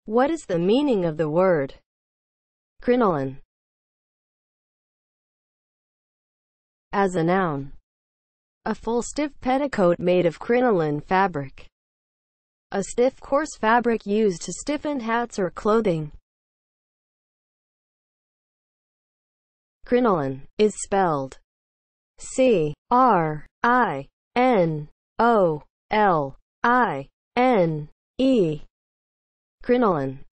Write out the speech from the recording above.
What is the meaning of the word crinoline as a noun? A full stiff petticoat made of crinoline fabric. A stiff coarse fabric used to stiffen hats or clothing. Crinoline is spelled C-R-I-N-O-L-I-N-E. Crinoline